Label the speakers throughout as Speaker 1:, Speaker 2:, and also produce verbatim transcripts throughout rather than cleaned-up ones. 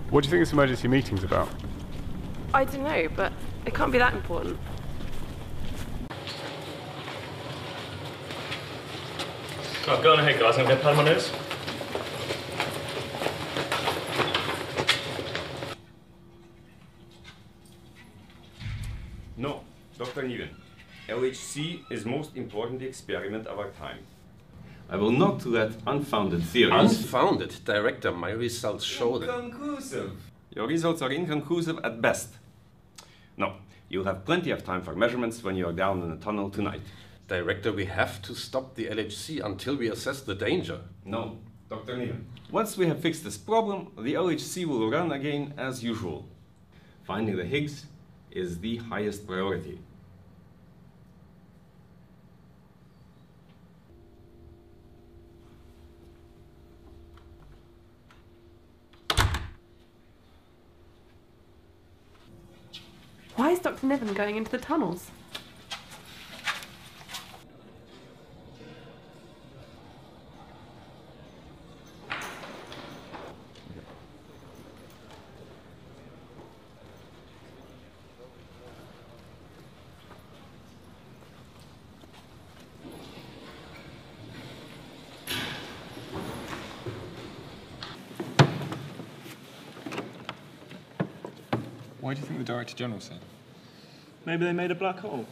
Speaker 1: What do you think this emergency meeting's about?
Speaker 2: I don't know, but it can't be that important.
Speaker 3: Right, go on ahead, guys. I'm going to pad my nose.
Speaker 4: No, Doctor Niven. L H C is most important experiment of our time. I will not let unfounded theories...
Speaker 5: Unfounded? Director, my results show that...
Speaker 4: Inconclusive. Your results are inconclusive at best. No, you'll have plenty of time for measurements when you are down in the tunnel tonight.
Speaker 5: Director, we have to stop the L H C until we assess the danger.
Speaker 4: No, Doctor Niven. Once we have fixed this problem, the L H C will run again as usual. Finding the Higgs is the highest priority.
Speaker 2: Why is Doctor Niven going into the tunnels?
Speaker 1: Why do you think the Director General said?
Speaker 3: Maybe they made a black hole.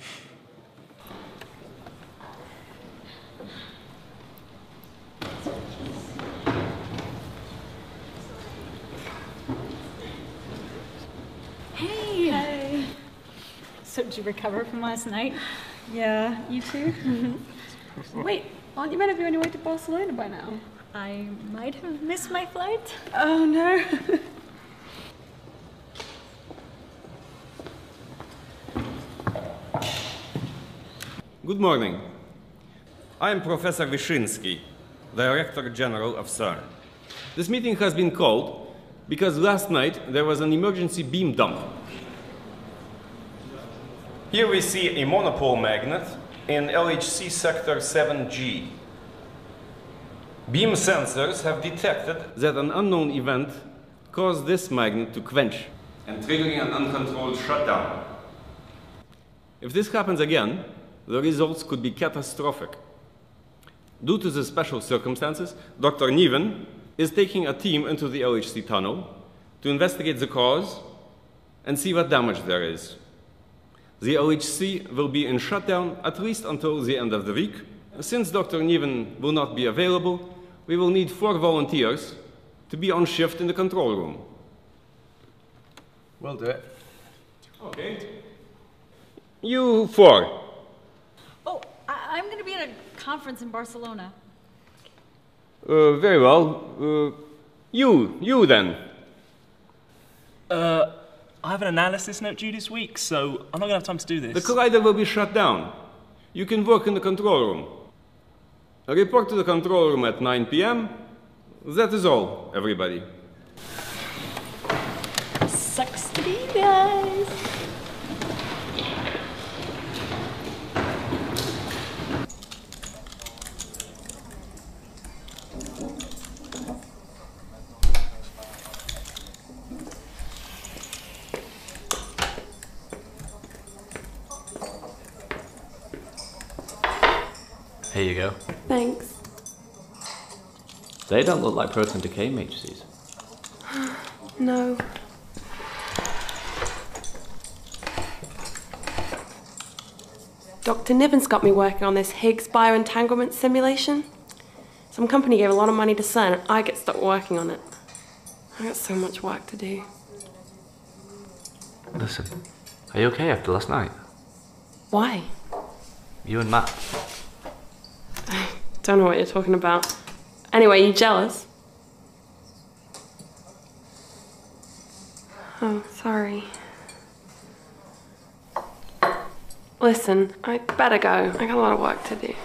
Speaker 6: Hey! Hey! So did you recover from last night?
Speaker 7: Yeah, you too? Wait, aren't you meant to be on your way to Barcelona by now?
Speaker 6: I might have missed my flight.
Speaker 7: Oh no.
Speaker 4: Good morning. I am Professor Wyszyński, Director General of CERN. This meeting has been called because last night there was an emergency beam dump. Here we see a monopole magnet in L H C sector seven G. Beam sensors have detected that an unknown event caused this magnet to quench and triggering an uncontrolled shutdown. If this happens again, the results could be catastrophic. Due to the special circumstances, Doctor Niven is taking a team into the L H C tunnel to investigate the cause and see what damage there is. The L H C will be in shutdown at least until the end of the week. Since Doctor Niven will not be available, we will need four volunteers to be on shift in the control room.
Speaker 5: We'll do it.
Speaker 4: Okay. You four.
Speaker 6: Oh, I I'm going to be at a conference in Barcelona.
Speaker 4: Uh, very well. Uh, you, you then.
Speaker 3: Uh, I have an analysis note due this week, so I'm not going to have time to do this.
Speaker 4: The collider will be shut down. You can work in the control room. Report to the control room at nine p m That is all, everybody.
Speaker 6: Sucks to be you guys.
Speaker 8: Here you go.
Speaker 2: Thanks.
Speaker 8: They don't look like proton decay matrices.
Speaker 2: No. Doctor Niven's got me working on this Higgs bioentanglement simulation. Some company gave a lot of money to CERN and I get stuck working on it. I got so much work to do.
Speaker 8: Listen, are you okay after last night?
Speaker 2: Why?
Speaker 8: You and Matt.
Speaker 2: I don't know what you're talking about. Anyway, you jealous? Oh, sorry. Listen, I better go. I got a lot of work to do.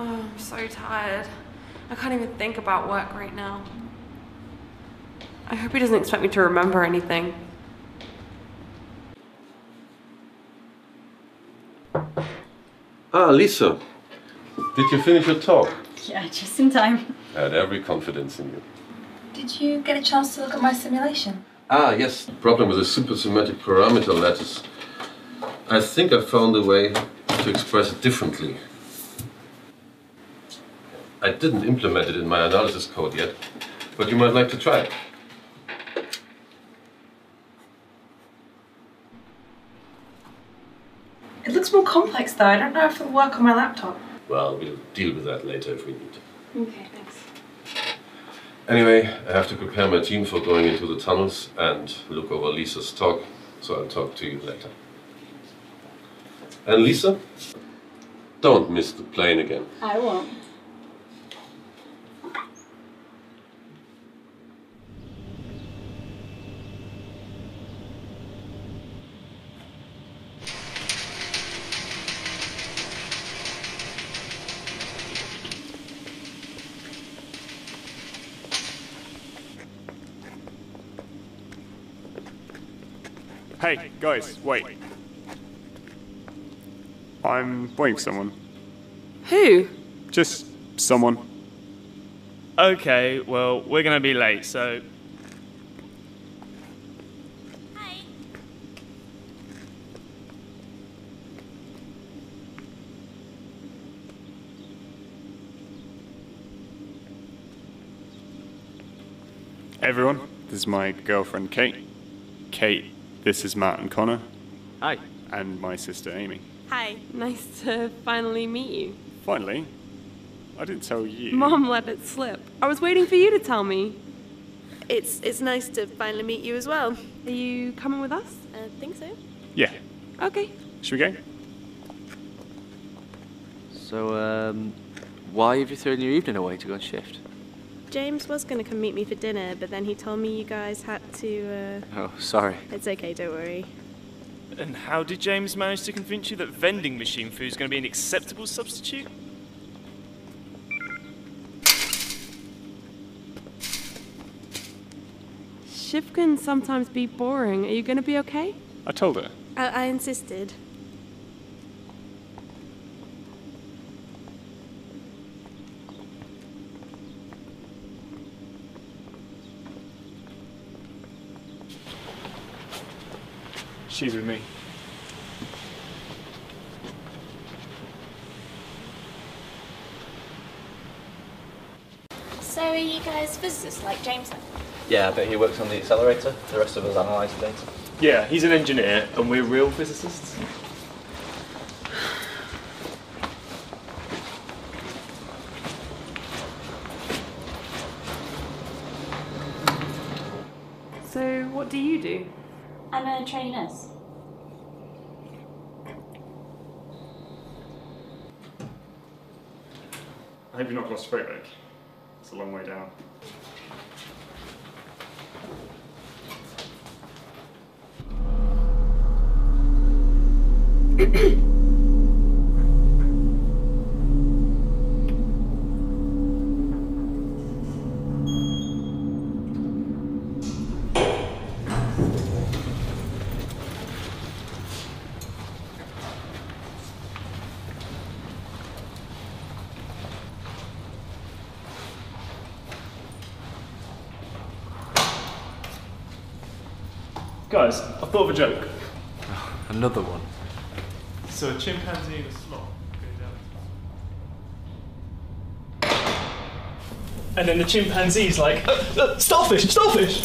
Speaker 2: Oh, I'm so tired. I can't even think about work right now. I hope he doesn't expect me to remember anything.
Speaker 5: Ah, Lisa. Did you finish your talk?
Speaker 6: Yeah, just in time.
Speaker 5: I had every confidence in you.
Speaker 7: Did you get a chance to look at my simulation?
Speaker 5: Ah, yes. The problem with the supersymmetric parameter lattice. I think I found a way to express it differently. I didn't implement it in my analysis code yet, but you might like to try it.
Speaker 7: It looks more complex though. I don't know if it'll work on my laptop.
Speaker 5: Well, we'll deal with that later if we need to.
Speaker 7: Okay, thanks.
Speaker 5: Anyway, I have to prepare my team for going into the tunnels and look over Lisa's talk, so I'll talk to you later. And Lisa, don't miss the plane again.
Speaker 6: I won't.
Speaker 1: Hey, guys, wait. I'm waiting for someone.
Speaker 2: Who?
Speaker 1: Just someone.
Speaker 3: Okay, well, we're gonna be late, so.
Speaker 6: Hi.
Speaker 1: Everyone, this is my girlfriend Kate. Kate, this is Matt and Connor.
Speaker 8: Hi.
Speaker 1: And my sister Amy.
Speaker 2: Hi. Nice to finally meet you.
Speaker 1: Finally? I didn't tell you.
Speaker 2: Mom let it slip. I was waiting for you to tell me.
Speaker 9: It's it's nice to finally meet you as well.
Speaker 2: Are you coming with us?
Speaker 9: I think so.
Speaker 1: Yeah.
Speaker 2: Okay.
Speaker 1: Should we go?
Speaker 8: So, um, why have you thrown your evening away to go on shift?
Speaker 9: James was going to come meet me for dinner, but then he told me you guys had to, uh...
Speaker 8: Oh, sorry.
Speaker 9: It's okay, don't worry.
Speaker 3: And how did James manage to convince you that vending machine food is going to be an acceptable substitute?
Speaker 2: Shift can sometimes be boring. Are you going to be okay?
Speaker 1: I told her.
Speaker 9: I, I insisted.
Speaker 1: She's with me.
Speaker 7: So are you guys physicists like James?
Speaker 8: Yeah, but he works on the accelerator. The rest of us analyse the data.
Speaker 3: Yeah, he's an engineer, and we're real physicists.
Speaker 2: So, what do you do?
Speaker 7: I'm a trainee nurse.
Speaker 1: I hope you're not claustrophobic. It's a long way down.
Speaker 3: Guys, I thought of a joke.
Speaker 8: Another one.
Speaker 3: So a chimpanzee in a slot goes down. And then the chimpanzee's like, uh, uh, starfish, starfish!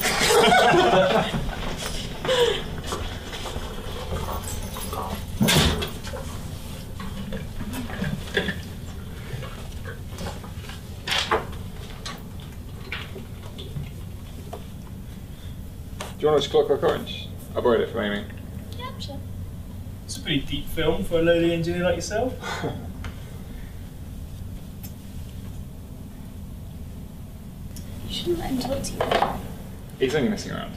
Speaker 1: Do you want to watch Clockwork Orange? I borrowed it from Amy.
Speaker 7: Yeah, sure.
Speaker 3: It's a pretty deep film for a lowly engineer like yourself.
Speaker 7: You shouldn't let him talk to you.
Speaker 1: He's only messing around.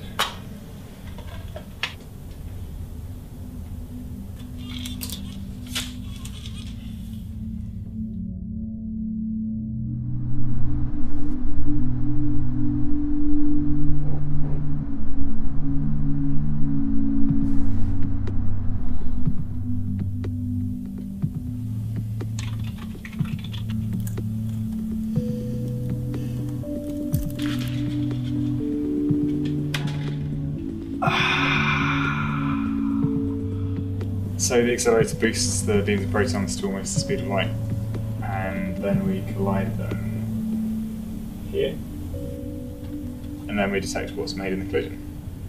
Speaker 10: So the accelerator boosts the beams of protons to almost the speed of light, and then we collide them here, and then we detect what's made in the collision.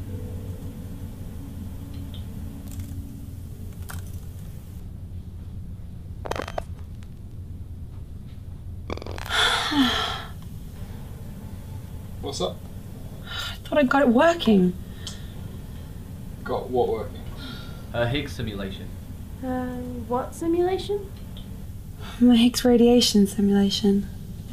Speaker 10: What's up?
Speaker 7: I thought I got it working.
Speaker 10: Got what working?
Speaker 11: A Higgs simulation.
Speaker 9: Uh, what simulation?
Speaker 7: The Higgs radiation simulation.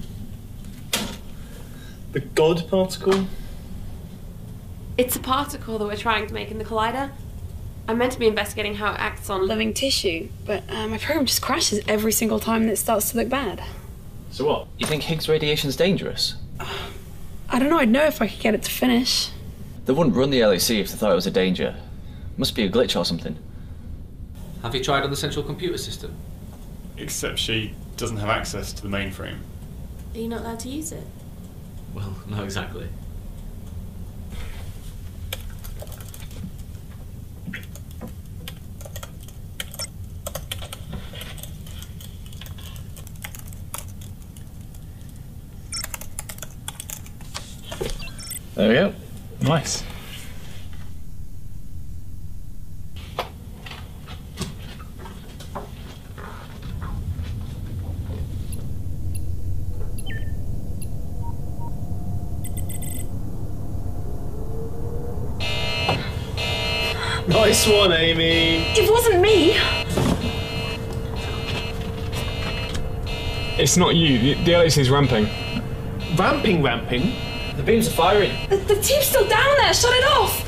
Speaker 3: The God particle?
Speaker 2: It's a particle that we're trying to make in the collider. I'm meant to be investigating how it acts on
Speaker 7: Living tissue, but uh, my program just crashes every single time that it starts to look bad.
Speaker 11: So what? You think Higgs radiation's dangerous?
Speaker 7: I don't know, I'd know if I could get it to finish.
Speaker 11: They wouldn't run the L H C if they thought it was a danger. Must be a glitch or something. Have you tried on the central computer system?
Speaker 1: Except she doesn't have access to the mainframe.
Speaker 9: Are you not allowed to use it?
Speaker 11: Well, not exactly. There we go.
Speaker 10: Nice.
Speaker 3: Nice one, Amy.
Speaker 7: It wasn't me!
Speaker 10: It's not you. The, the L H C is ramping.
Speaker 3: Ramping, ramping?
Speaker 11: The beams are firing.
Speaker 7: The, the tube's still down there! Shut it off!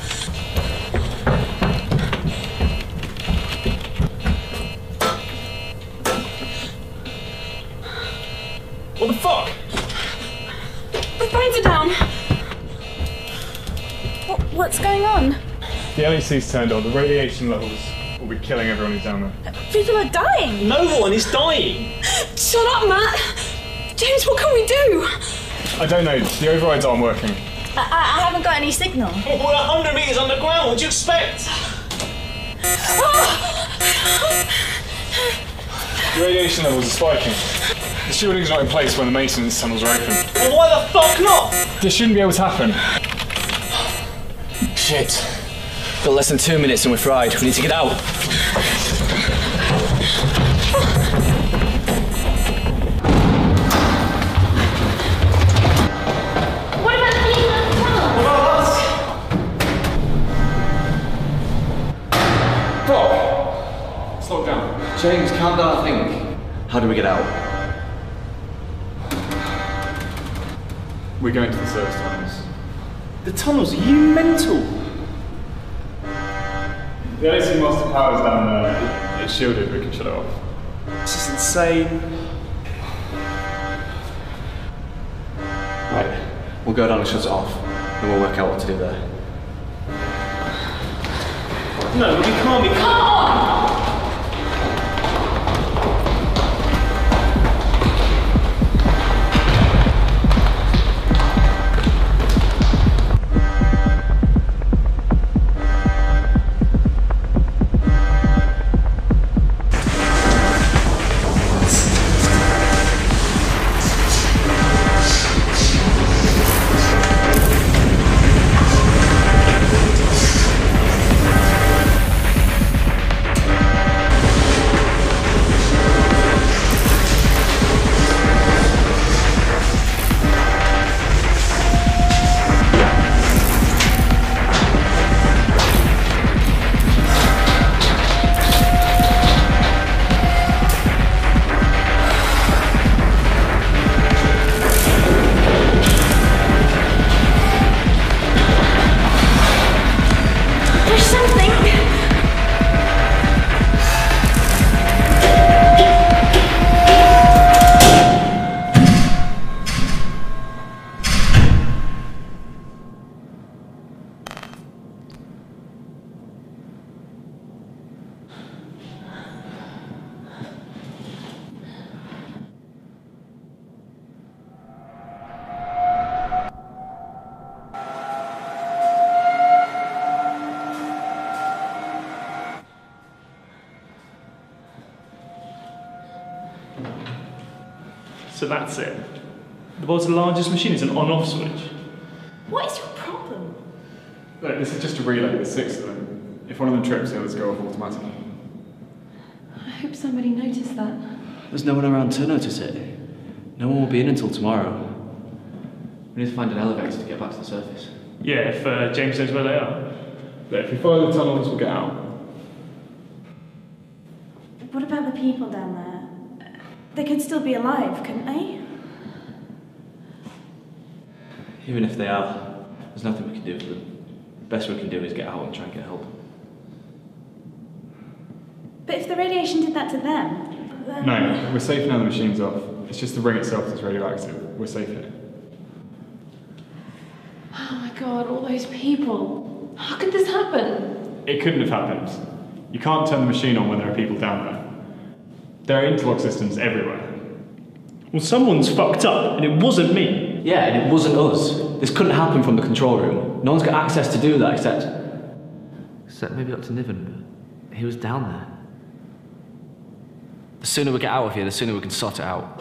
Speaker 3: What the fuck?
Speaker 7: The phones are down!
Speaker 9: What, what's going on?
Speaker 10: The L H C's turned on. The radiation levels will be killing everyone who's down there.
Speaker 9: People are dying!
Speaker 3: No one is dying!
Speaker 7: Shut up, Matt! James, what can we do?
Speaker 10: I don't know. The overrides aren't working.
Speaker 9: I, I, I haven't got any signal.
Speaker 3: We're a hundred metres underground, what do you expect?
Speaker 10: The radiation levels are spiking. The shielding's not in place when the maintenance tunnels are open.
Speaker 3: Well, why the fuck not?
Speaker 10: This shouldn't be able to happen.
Speaker 11: Shit. Got less than two minutes and we're fried. We need to get out.
Speaker 9: What about the people in the tunnel?
Speaker 3: What about us?
Speaker 10: Bro! Slow down.
Speaker 11: James, calm down, I think. How do we get out?
Speaker 10: We're going to the service tunnels.
Speaker 3: The tunnels, are you mental?
Speaker 10: The L H C master power's down there. It's shielded. We can shut it off.
Speaker 3: This is insane.
Speaker 11: Right. We'll go down and shut it off. Then we'll work out what to do there.
Speaker 3: No, we can't be. Come on! So that's it. The world's largest machine is an on-off switch.
Speaker 6: What is your problem?
Speaker 10: Look, this is just a relay, there's six of them. If one of them trips, the others go off automatically.
Speaker 7: I hope somebody noticed that.
Speaker 11: There's no one around to notice it. No one will be in until tomorrow. We need to find an elevator to get back to the surface.
Speaker 3: Yeah, if uh, James knows where they are.
Speaker 10: Look, if we follow the tunnels, we'll get out.
Speaker 9: What about the people down there? They could still be alive, couldn't they?
Speaker 11: Even if they are, there's nothing we can do for them. The best we can do is get out and try and get help.
Speaker 9: But if the radiation did that to them, then...
Speaker 10: No, we're safe now the machine's off. It's just the ring itself that's radioactive. We're safe here.
Speaker 7: Oh my god, all those people. How could this happen?
Speaker 10: It couldn't have happened. You can't turn the machine on when there are people down there. There are interlock systems everywhere.
Speaker 3: Well, someone's fucked up, and it wasn't me.
Speaker 11: Yeah, and it wasn't us. This couldn't happen from the control room. No one's got access to do that except... Except maybe Doctor Niven, but he was down there. The sooner we get out of here, the sooner we can sort it out.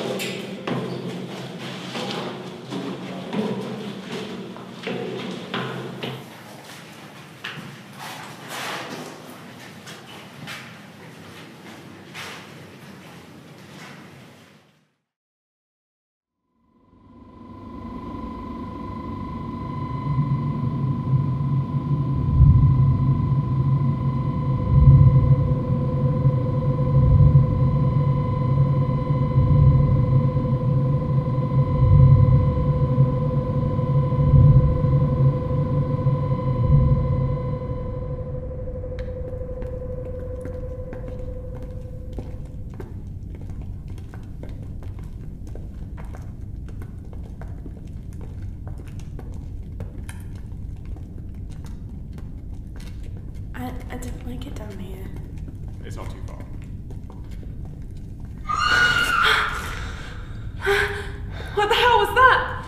Speaker 9: I, I don't like it down here.
Speaker 10: It's not too far.
Speaker 2: What the hell was that?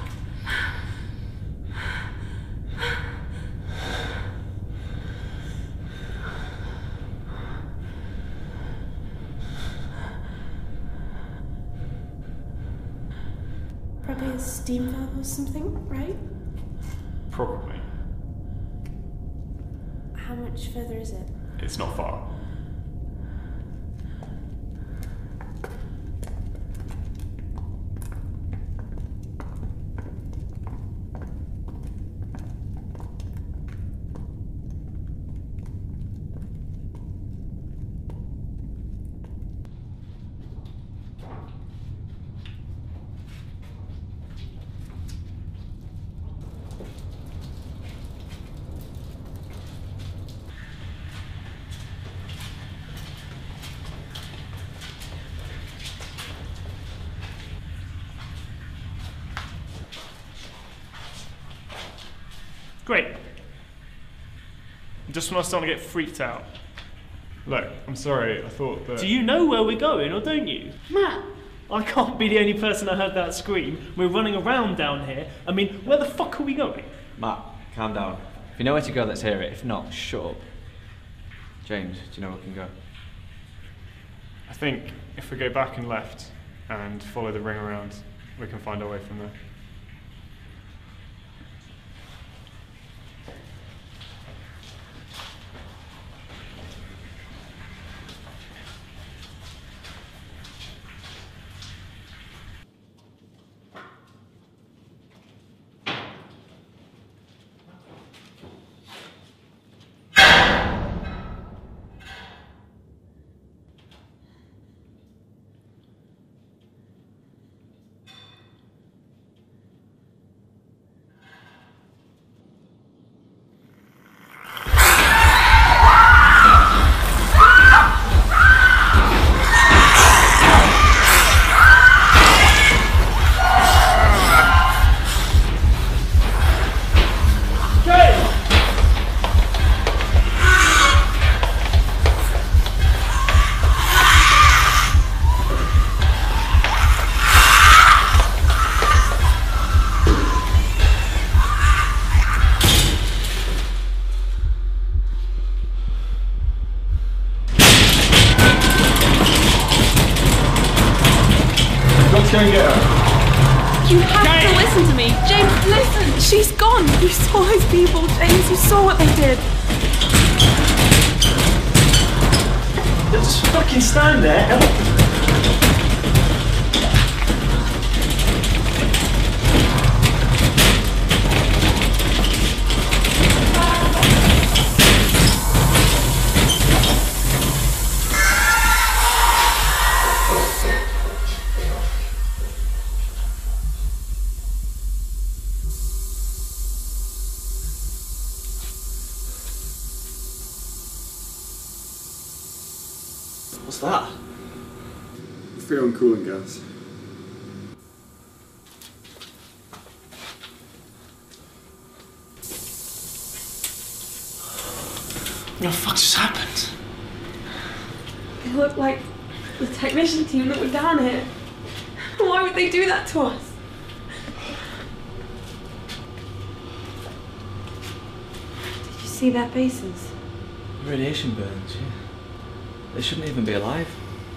Speaker 9: Probably a steam valve or something, right?
Speaker 10: Probably.
Speaker 9: How much further is it?
Speaker 10: It's not far.
Speaker 3: Great. Just when I was starting to get freaked out.
Speaker 10: Look, I'm sorry, I thought that...
Speaker 3: Do you know where we're going, or don't you?
Speaker 7: Matt!
Speaker 3: I can't be the only person that heard that scream. We're running around down here. I mean, where the fuck are we going?
Speaker 11: Matt, calm down. If you know where to go, let's hear it. If not, shut up. James, do you know where we can go?
Speaker 10: I think if we go back and left and follow the ring around, we can find our way from there.
Speaker 4: go and get her.
Speaker 7: You have to listen to me. James, listen.
Speaker 2: She's gone. You saw those people, James. You saw what they did.
Speaker 3: Just fucking stand there.
Speaker 11: What's that?
Speaker 1: Freon cooling gas.
Speaker 3: What the fuck just happened?
Speaker 7: They look like the technician team that were down here. Why would they do that to us?
Speaker 2: Did you see their faces?
Speaker 11: Radiation burns, yeah. They shouldn't even be alive.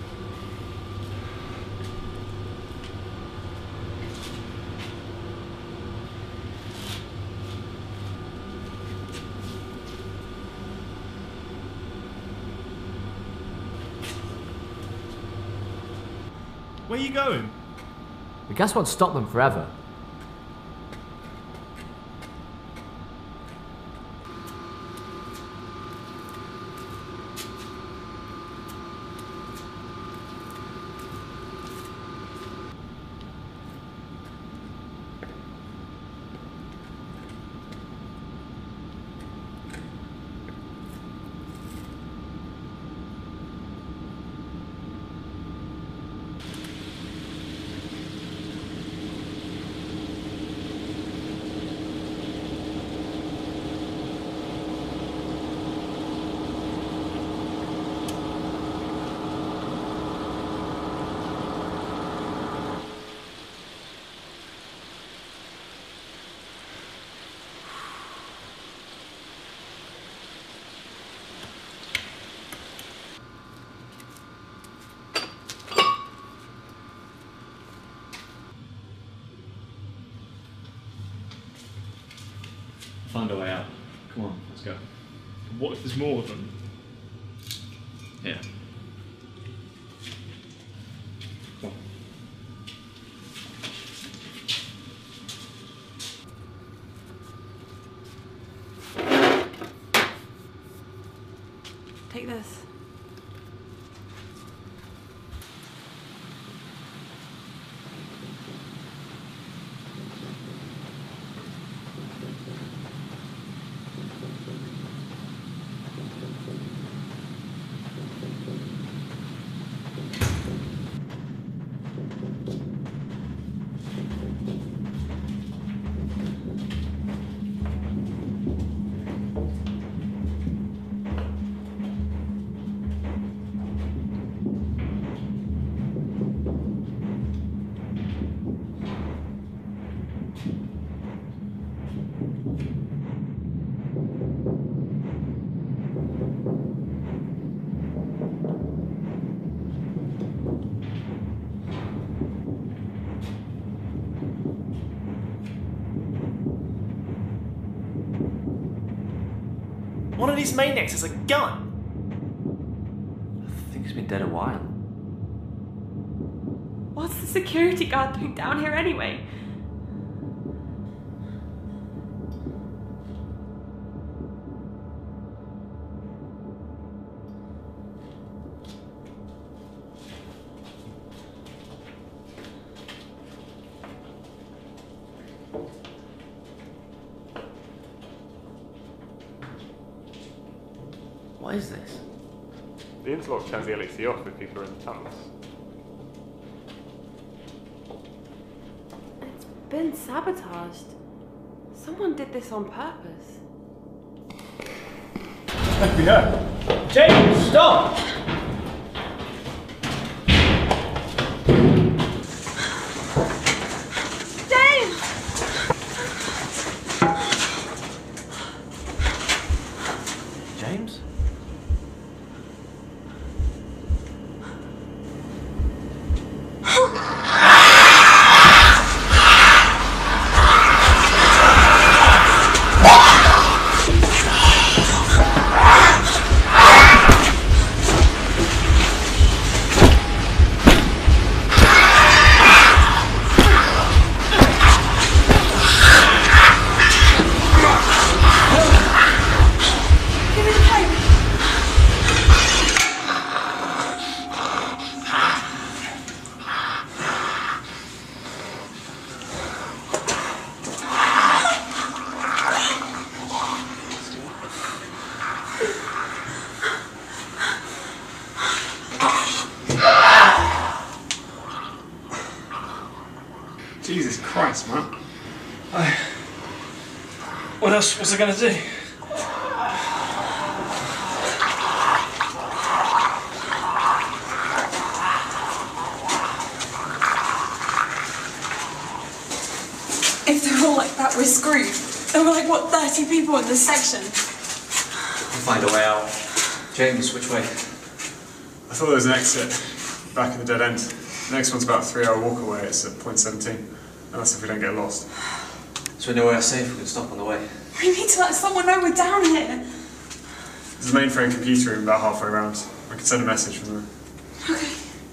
Speaker 3: Where are you going?
Speaker 12: The gas won't stop them forever.
Speaker 11: Find a way out. Come on, let's go.
Speaker 3: What if there's more of them?
Speaker 11: Yeah. Come on.
Speaker 2: Take this.
Speaker 3: One of these maniacs has a gun.
Speaker 11: I think he's been dead a while.
Speaker 7: What's the security guard doing down here anyway?
Speaker 11: What is this?
Speaker 1: The interlock turns the L E C off if people are in the tunnels.
Speaker 2: It's been sabotaged. Someone did this on purpose.
Speaker 3: F B I. James, stop!
Speaker 11: James?
Speaker 3: What else was I going to do?
Speaker 7: If they're all like that, we're screwed. There were like, what, thirty people in this section?
Speaker 13: We'll find a way out. James, which way?
Speaker 10: I thought there was an exit back at the dead end. The next one's about a three hour walk away. It's at point seventeen. And that's if we don't get lost.
Speaker 13: So we know we're safe, we can stop on the way.
Speaker 7: We need to let someone know we're down here.
Speaker 10: There's a mainframe computer room about halfway around. I can send a message from there.
Speaker 7: Okay.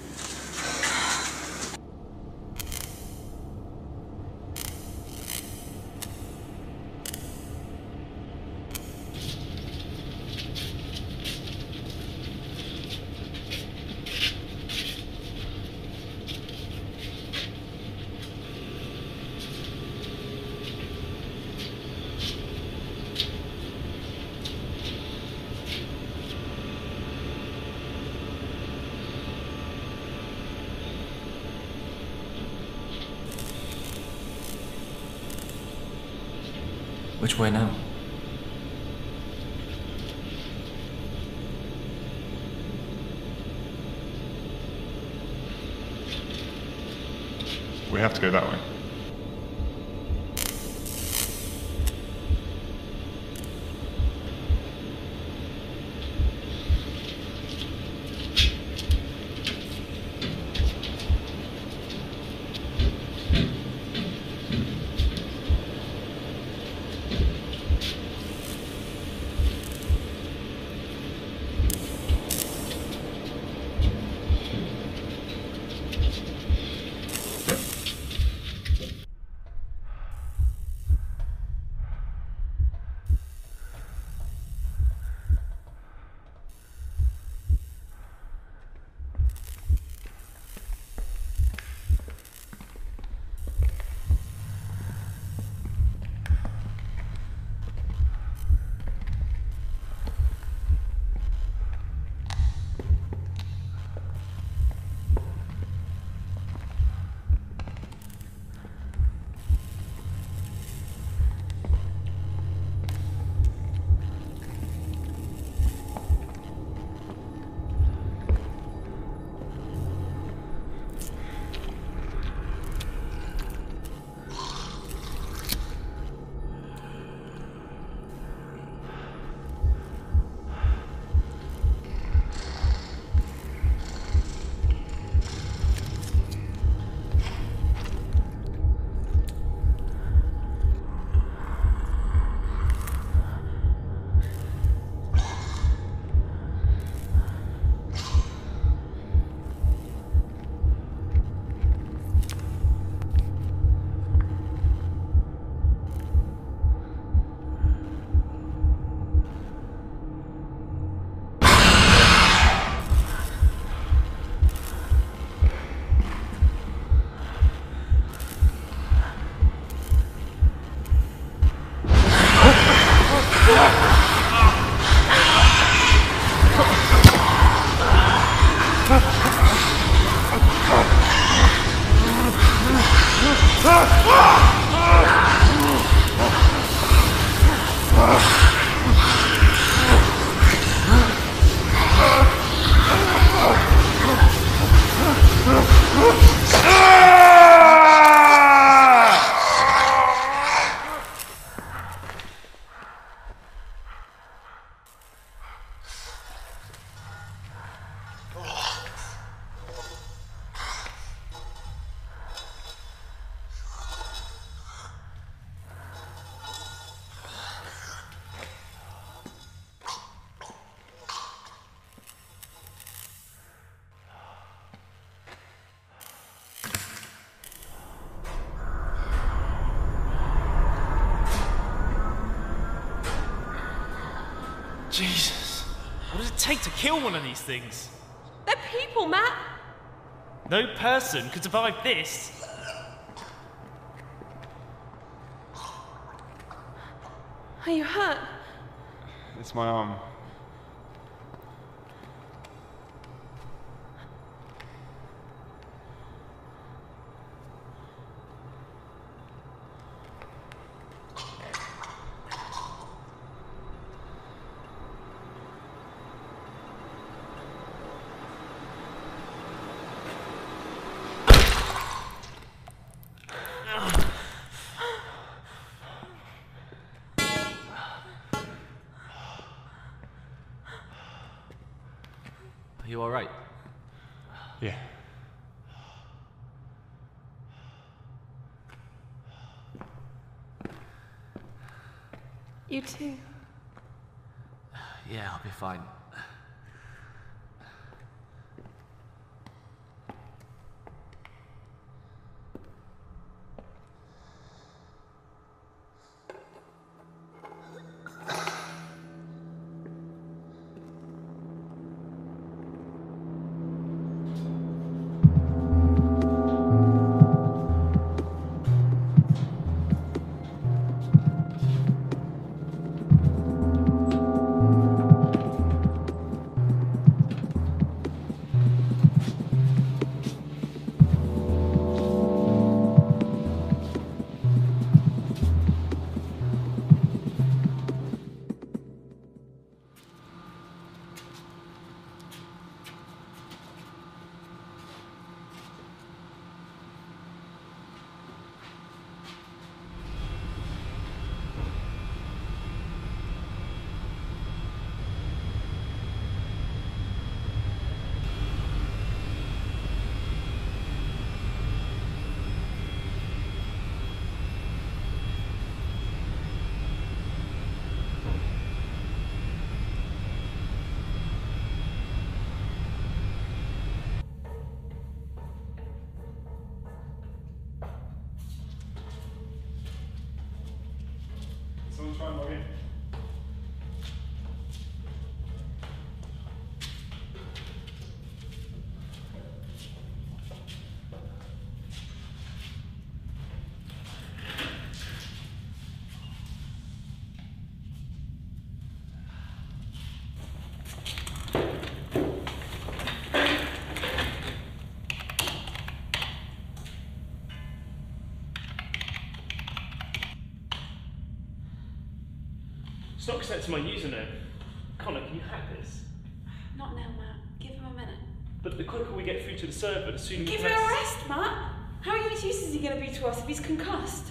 Speaker 13: Which way now?
Speaker 10: We have to go that way.
Speaker 3: Jesus. What does it take to kill one of these things?
Speaker 2: They're people, Matt.
Speaker 3: No person could survive this.
Speaker 2: Are you hurt?
Speaker 10: It's my arm.
Speaker 12: Are you alright?
Speaker 1: Yeah.
Speaker 2: You too.
Speaker 12: Yeah, I'll be fine.
Speaker 10: Someone try and log in.
Speaker 3: It's not accepting my username. Connor, can you hack this?
Speaker 7: Not now, Matt. Give him a minute.
Speaker 3: But the quicker we get through to the server, the sooner we
Speaker 7: Give
Speaker 3: can
Speaker 7: him a
Speaker 3: access-
Speaker 7: rest, Matt. How much use is he going to be to us if he's concussed?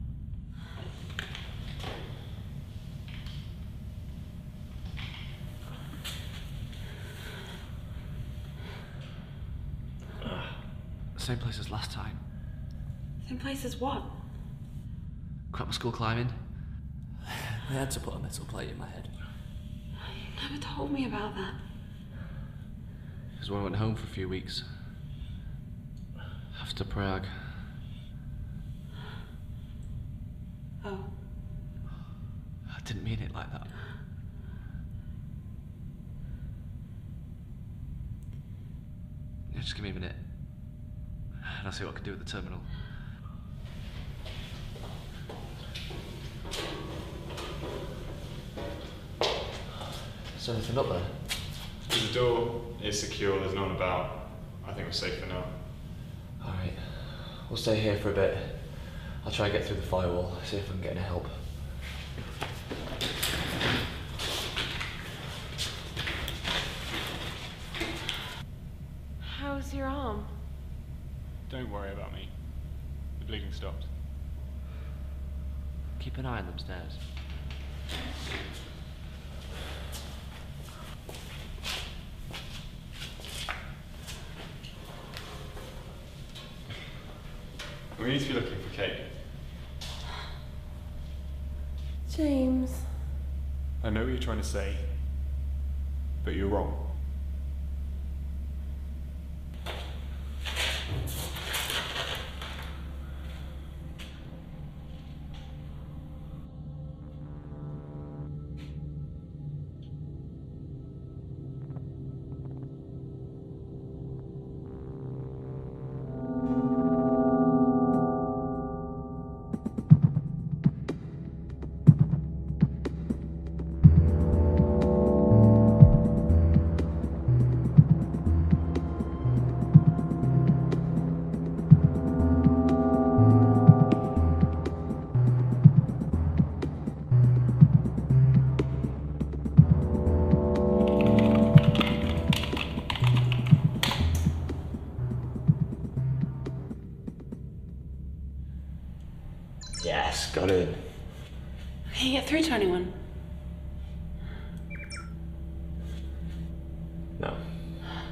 Speaker 11: Same place as last time.
Speaker 7: Same place as what?
Speaker 11: Crap my school climbing. They had to put a metal plate in my head.
Speaker 7: You never told me about that.
Speaker 11: Because when I went home for a few weeks. After Prague.
Speaker 7: Oh.
Speaker 11: I didn't mean it like that. Yeah, just give me a minute. And I'll see what I can do with the terminal. Is there anything up there?
Speaker 10: The door is secure, there's no one about. I think we're safe for now.
Speaker 11: Alright. We'll stay here for a bit. I'll try and get through the firewall, see if I can get any help.
Speaker 2: How's your arm?
Speaker 10: Don't worry about me. The bleeding stopped.
Speaker 11: Keep an eye on them stairs.
Speaker 10: We need to be looking for Kate.
Speaker 2: James.
Speaker 10: I know what you're trying to say, but you're wrong.
Speaker 11: Yes, got in.
Speaker 7: Can you get through to anyone?
Speaker 11: No.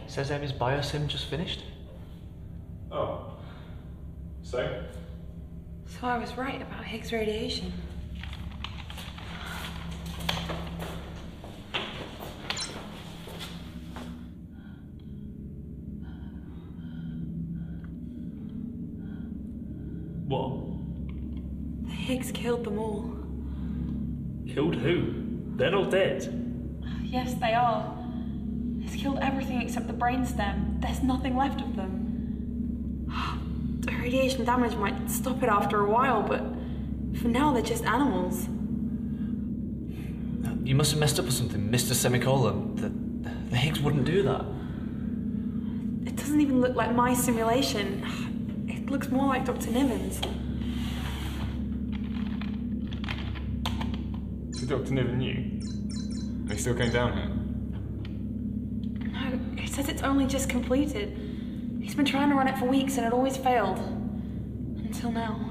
Speaker 11: says Amy's biosim just finished.
Speaker 10: Oh. So?
Speaker 7: So I was right about Higgs radiation.
Speaker 3: What?
Speaker 7: The Higgs killed them all.
Speaker 3: Killed who? They're all dead.
Speaker 7: Yes, they are. It's killed everything except the brainstem. There's nothing left of them. The radiation damage might stop it after a while, but for now they're just animals.
Speaker 11: You must have messed up or something, Mister Semicolon. The, the Higgs wouldn't do that.
Speaker 7: It doesn't even look like my simulation. It looks more like Doctor Niven's.
Speaker 10: So Doctor Niven knew? Are they still going down here?
Speaker 7: No, it says it's only just completed. He's been trying to run it for weeks and it always failed. Until now.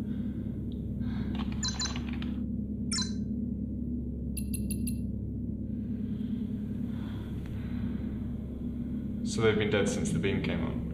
Speaker 10: So they've been dead since the beam came on?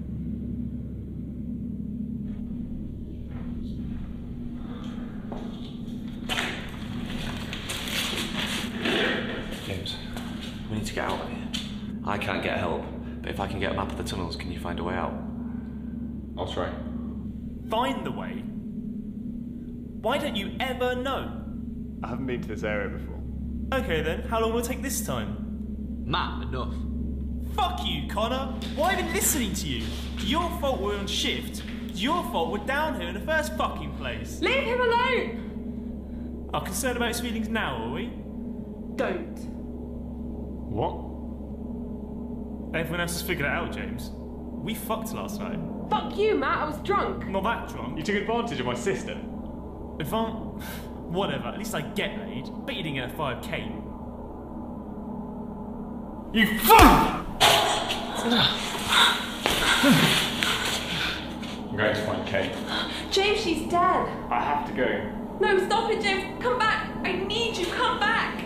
Speaker 11: James, we need to get out of here. I can't get help, but if I can get a map of the tunnels, can you find a way out?
Speaker 10: I'll try.
Speaker 3: Find the way? Why don't you ever know?
Speaker 1: I haven't been to this area before.
Speaker 3: Okay then, how long will it take this time?
Speaker 12: Matt, enough.
Speaker 3: Fuck you, Connor! Why have I been listening to you? It's your fault we're on shift. It's your fault we're down here in the first fucking place.
Speaker 7: Leave him alone!
Speaker 3: Are concerned about his feelings now, are we?
Speaker 7: Don't.
Speaker 10: What?
Speaker 3: Everyone else has figured it out, James. We fucked last night.
Speaker 7: Fuck you, Matt, I was drunk.
Speaker 3: Not that drunk.
Speaker 10: You took advantage of my sister.
Speaker 3: Advan- Whatever, at least I get laid. Bet you didn't get a five K. You fuck!
Speaker 10: I'm going to find Kate.
Speaker 7: James, she's dead.
Speaker 10: I have to go.
Speaker 7: No, stop it, James. Come back. I need you. Come back.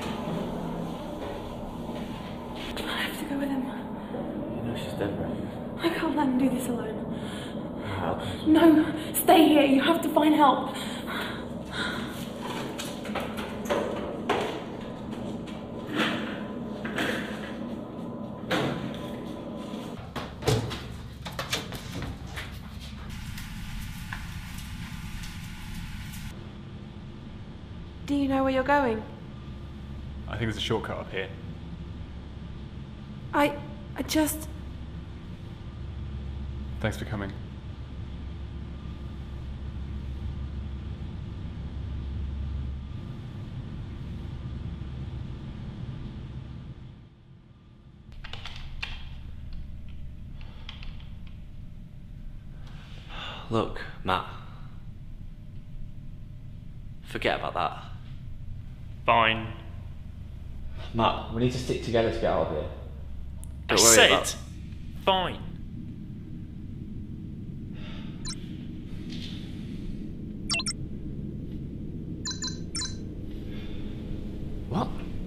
Speaker 7: I have to go with him.
Speaker 11: You know she's dead, right?
Speaker 7: I can't let him do this alone.
Speaker 11: Help.
Speaker 7: No, stay here. You have to find help. Do you know where you're going?
Speaker 10: I think there's a shortcut up here.
Speaker 7: I... I just...
Speaker 10: Thanks for coming.
Speaker 11: Look, Matt. Forget about that.
Speaker 3: Fine.
Speaker 11: Matt, we need to stick together to get out of here.
Speaker 3: I
Speaker 11: Don't worry
Speaker 3: said
Speaker 11: about...
Speaker 3: fine.
Speaker 11: What?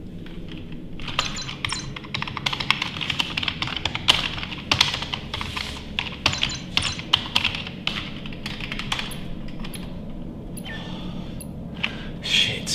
Speaker 11: Shit.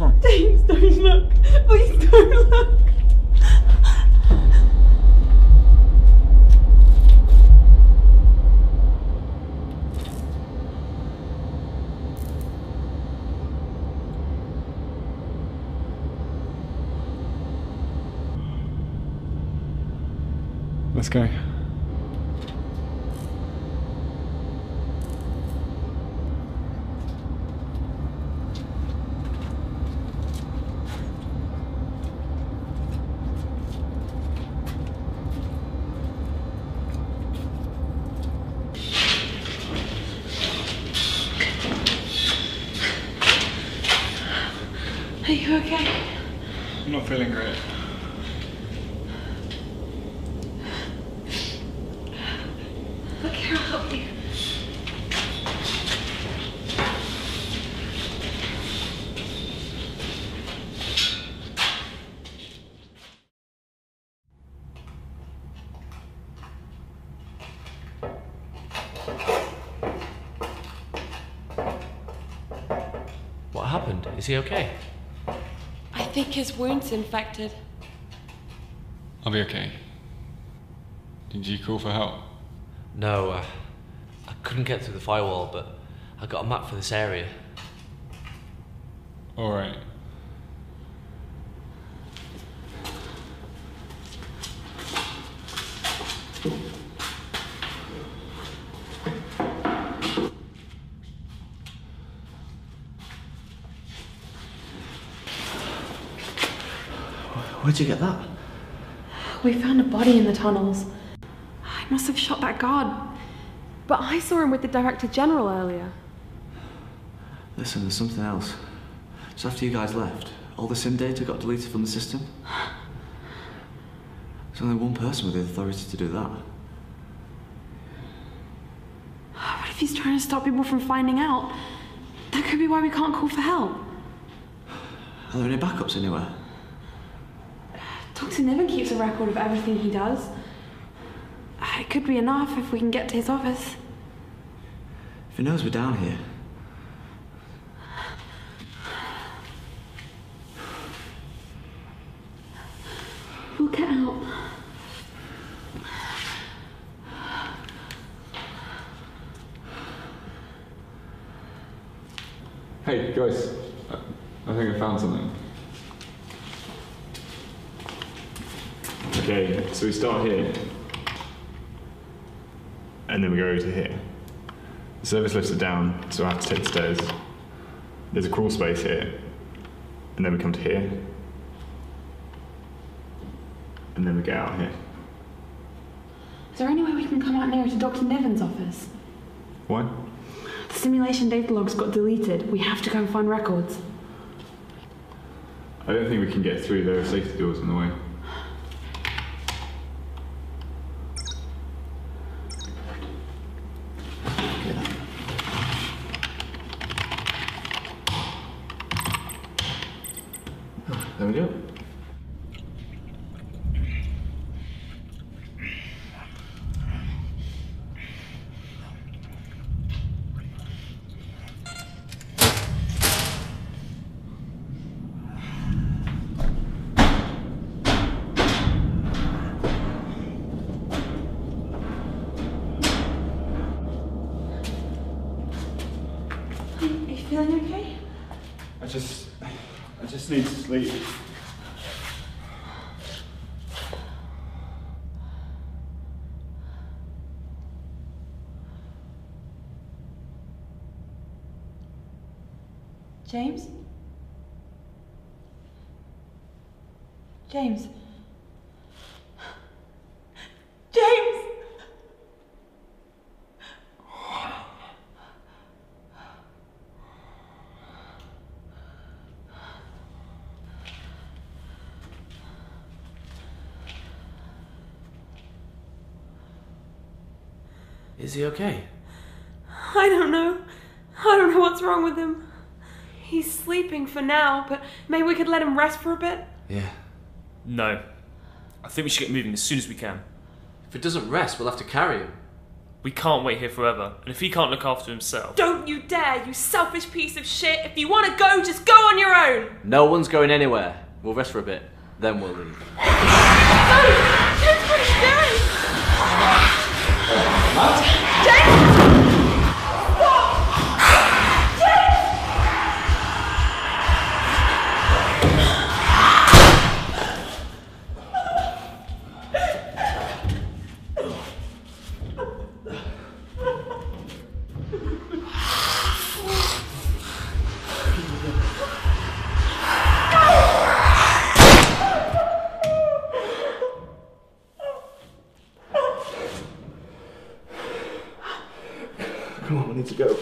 Speaker 10: wrong?
Speaker 7: James, don't look. Please don't look.
Speaker 10: Let's go.
Speaker 7: Are you okay?
Speaker 10: I'm not feeling great.
Speaker 7: Look here, I'll help you.
Speaker 12: What happened? Is he okay?
Speaker 2: I think his wound's infected.
Speaker 10: I'll be okay. Did you call for help?
Speaker 11: No, uh, I couldn't get through the firewall, but I got a map for this area.
Speaker 10: Alright.
Speaker 11: Where'd you get that?
Speaker 7: We found a body in the tunnels. I must have shot that guard.
Speaker 2: But I saw him with the Director General earlier.
Speaker 11: Listen, there's something else. Just after you guys left, all the SIM data got deleted from the system. There's only one person with the authority to do that.
Speaker 7: What if he's trying to stop people from finding out? That could be why we can't call for help.
Speaker 11: Are there any backups anywhere?
Speaker 7: Doctor Niven keeps a record of everything he does. It could be enough if we can get to his office.
Speaker 11: If he knows we're down here.
Speaker 7: We'll get out.
Speaker 10: Hey, guys. I, I think I found something. Okay, so we start here. And then we go to here. The service lifts are down, so I have to take the stairs. There's a crawl space here. And then we come to here. And then we get out here.
Speaker 7: Is there any way we can come out nearer to Doctor Niven's office?
Speaker 10: Why?
Speaker 7: The simulation data logs got deleted. We have to go and find records.
Speaker 10: I don't think we can get through. There are safety doors in the way.
Speaker 11: There we go.
Speaker 7: Are you feeling okay?
Speaker 10: I just... I just need to sleep.
Speaker 7: James? James? James!
Speaker 11: Is he okay?
Speaker 2: I don't know. I don't know what's wrong with him. He's sleeping for now, but maybe we could let him rest for a bit?
Speaker 11: Yeah.
Speaker 3: No. I think we should get moving as soon as we can.
Speaker 11: If it doesn't rest, we'll have to carry him.
Speaker 3: We can't wait here forever, and if he can't look after himself...
Speaker 7: Don't you dare, you selfish piece of shit! If you want to go, just go on your own!
Speaker 11: No one's going anywhere. We'll rest for a bit, then we'll leave.
Speaker 7: No! James, what are you doing? James! Stop! James!
Speaker 11: Come on, we need to go.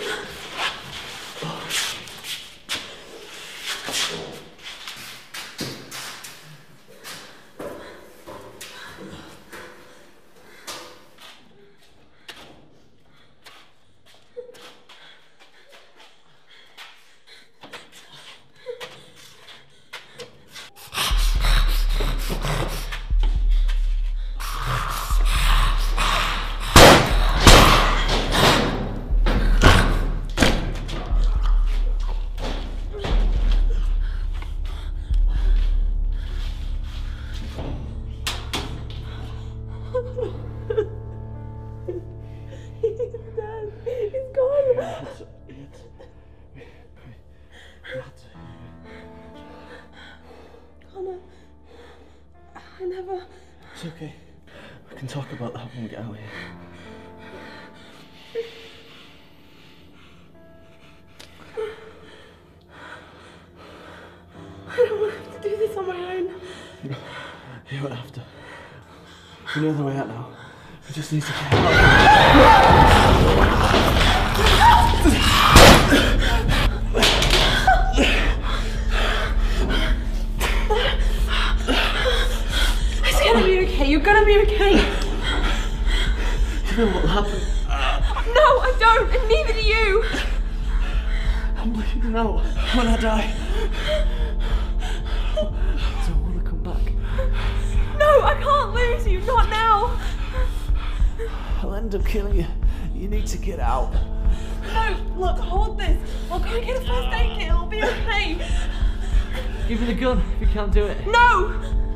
Speaker 11: It's okay. We can talk about that when we get out of here.
Speaker 7: I don't want to have to do this on my own.
Speaker 11: You don't have to. We know the way out now. We just need to get out.
Speaker 7: It's gonna be okay. You're gonna be okay.
Speaker 11: You know what'll happen.
Speaker 7: No, I don't, and neither do you.
Speaker 11: I'm bleeding out when I die. I don't want to come back.
Speaker 7: No, I can't lose you. Not now.
Speaker 11: I'll end up killing you. You need to get out.
Speaker 7: No, look, hold this. I'll go and get a first aid kit. It'll be okay.
Speaker 11: Give me the gun if you can't do it.
Speaker 7: No!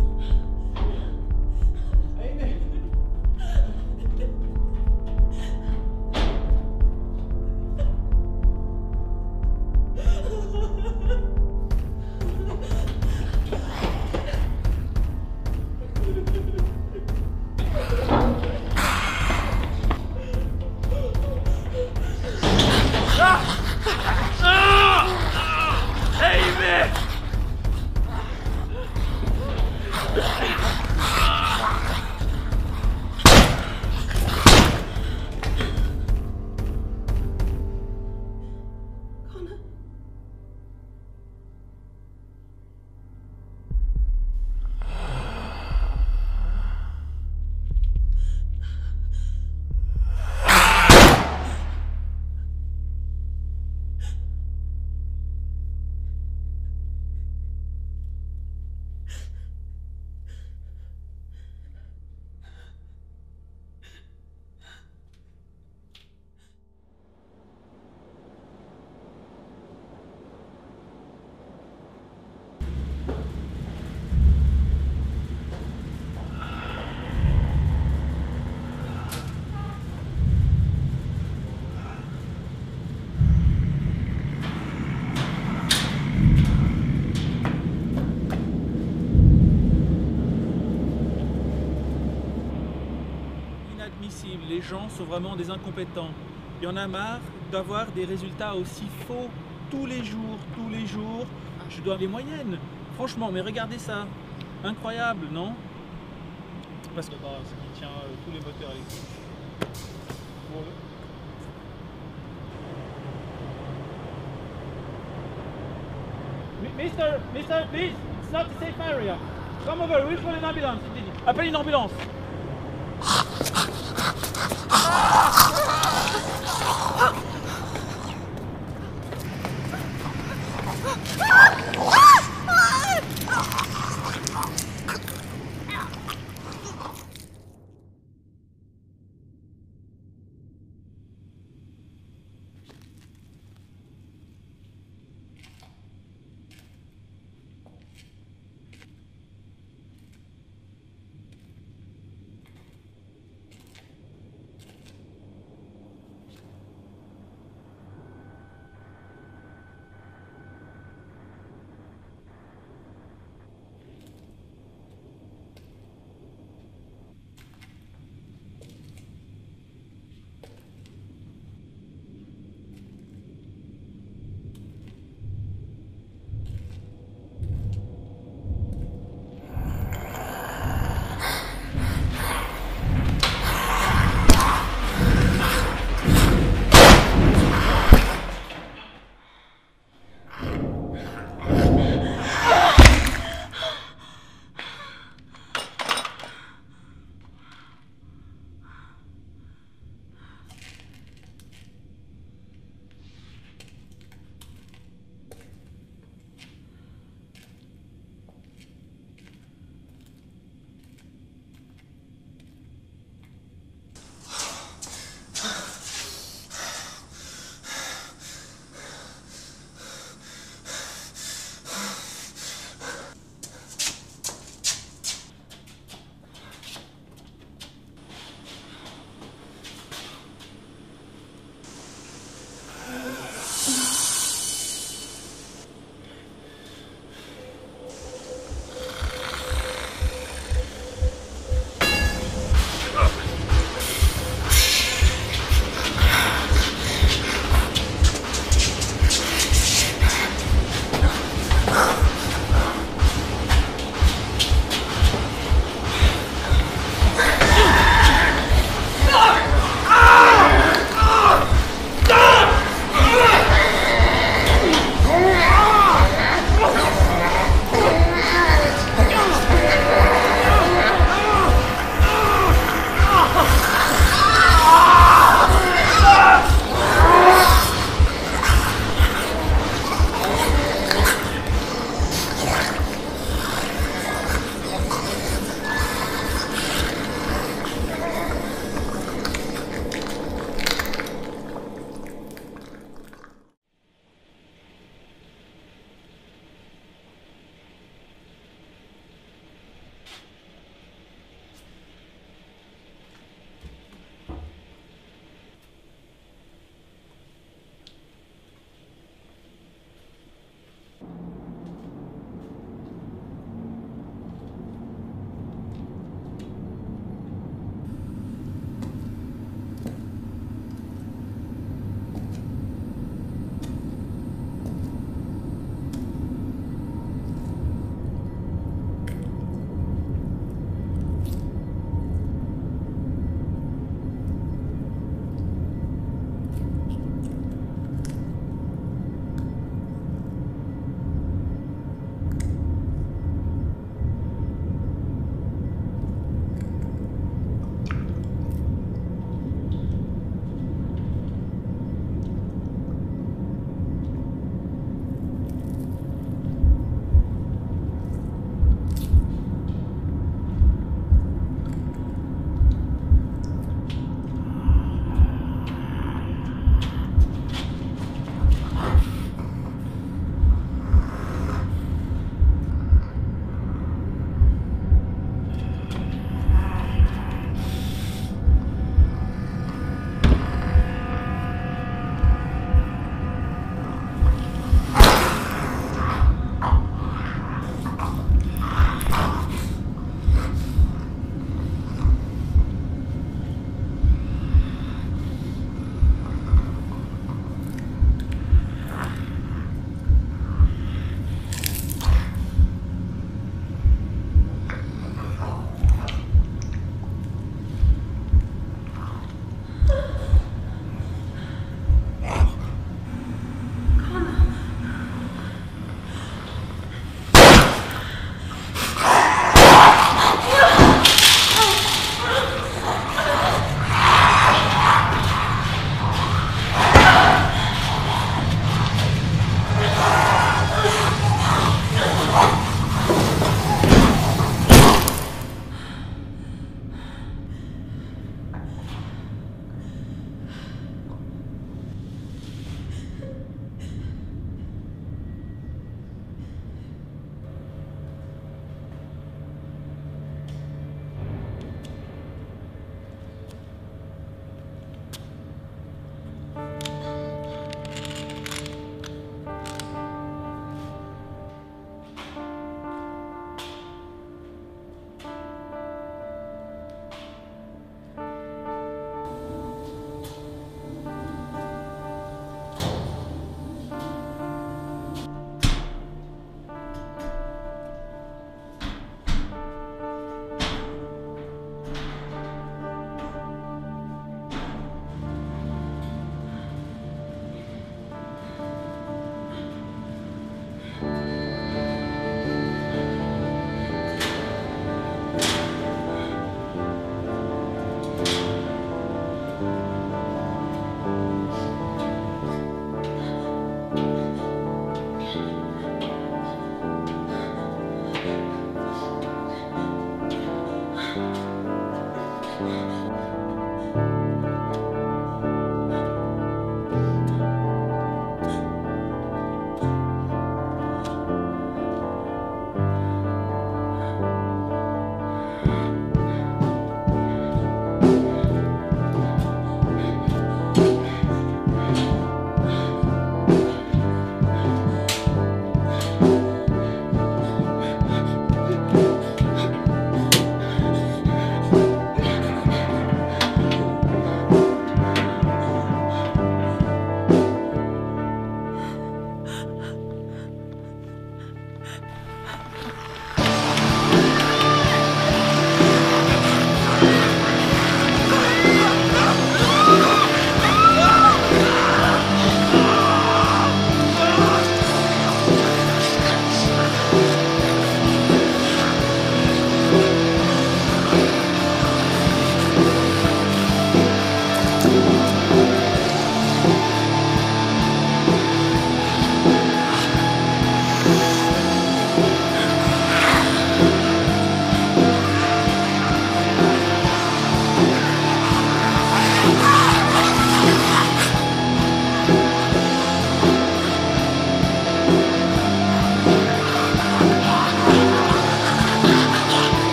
Speaker 14: Les gens sont vraiment des incompétents. Il y en a marre d'avoir des résultats aussi faux tous les jours, tous les jours. Je dois les moyennes. Franchement, mais regardez ça. Incroyable, non? Parce que bah, ce qui tient euh, tous les moteurs électriques. Bon, le... Mister, Mister, please, it's not a safe area. Come over, we'll call an ambulance. Appelle une ambulance.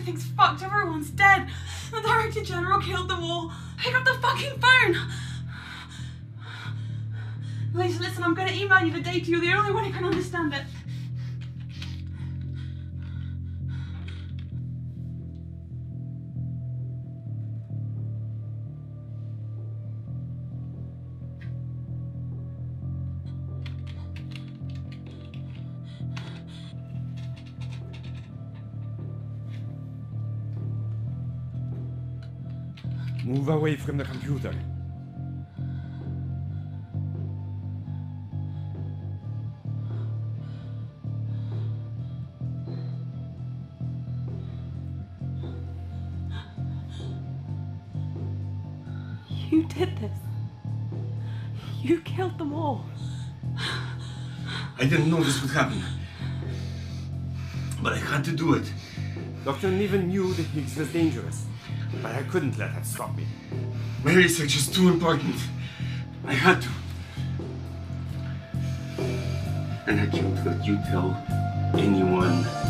Speaker 7: Everything's fucked. Everyone's dead. The Director General killed them all. Pick up the fucking phone. Lisa, listen, I'm going to email you the data. You're the only one who can understand it.
Speaker 15: Move away from the computer.
Speaker 2: You did this. You killed them all.
Speaker 15: I didn't know this would happen. But I had to do it. Doctor Niven knew that Higgs was dangerous. But I couldn't let that stop me. My research is too important. I had to. And I can't let you tell anyone